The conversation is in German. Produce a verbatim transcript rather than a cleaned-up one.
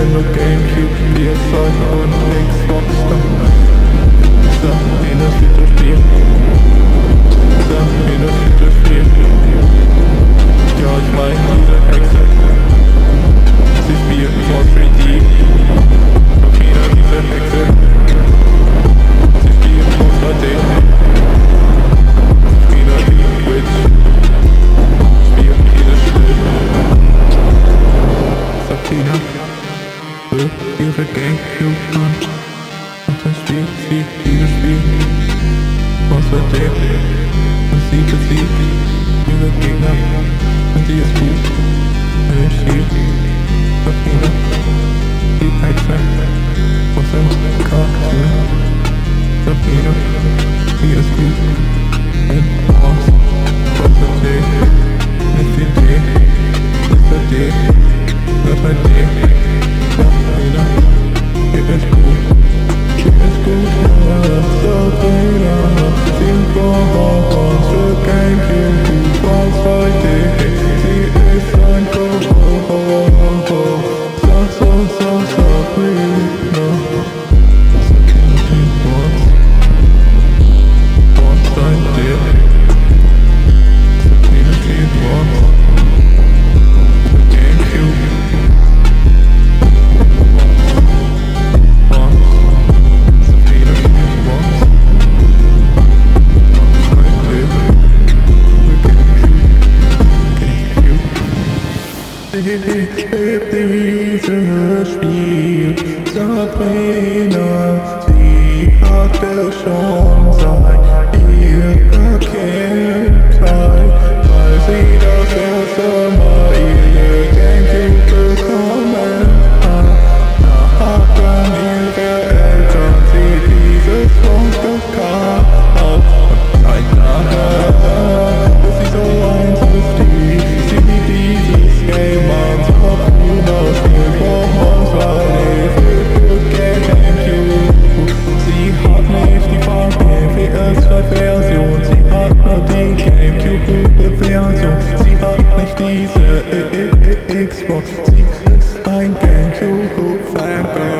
Nintendo, Gamecube, P S zwei und Xbox. Sag mir das Videospiel. Sag mir das Videospiel. Ja, ich mein diese Hexe. Sie spielt vor drei D. Doch wieder diese Hexe. Sie spielt vor drei D. Wieder die Witch. Spielt jedes Spiel. Sabrina will ihre Gamecube an. Und dann spielt sie dieses Spiel. Was wird der? Und sie besiegt ihre Gegner. Und sie ist gut. Und sie Sabrina, die Hexe aus dem Cartoon. Sabrina, sie ist gut. Und was? Was wird der? Nicht die D. Ist der D. Das wird der. Sabrina, sie ist gut. Sie ist gut. Sabrina, sie ist gut. Sie Gamecube, was heute? Sie ist ein Coco. Sag, sag, sag, Sabrina. Sabrina, was? Was seid ihr? Sabrina, was? Gamecube. Dieses Spiel, Sabrina, sie hatte schon seit ihrer Kindheit, weil sie das erste Mal ihre Gamecube bekommen hat. Da hatten ihre Eltern sie dieses Monster gekauft. Zeit nachher ist sie so eins ist die, sie wie dieses Game an. Version, sie hat nur die Gamecube-Version, sie hat nicht diese Xbox, sie ist ein Gamecube-Fangirl.